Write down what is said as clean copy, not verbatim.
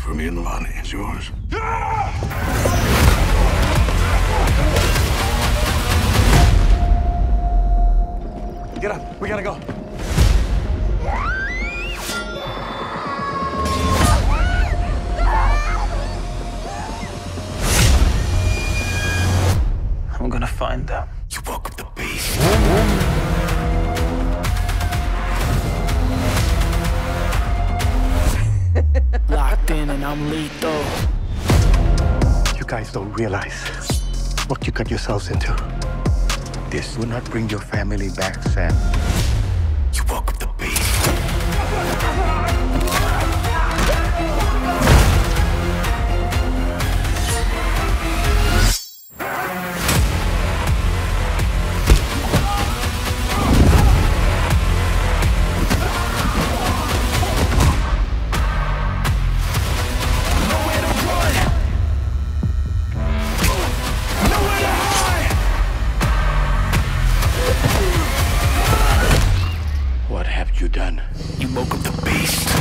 for me and the money is yours. Get up. We gotta go. I'm gonna find them. You woke up the beast. Locked in and I'm lethal. You guys don't realize what you got yourselves into. This will not bring your family back, Sam. You woke up the beast. What have you done? You woke up the beast.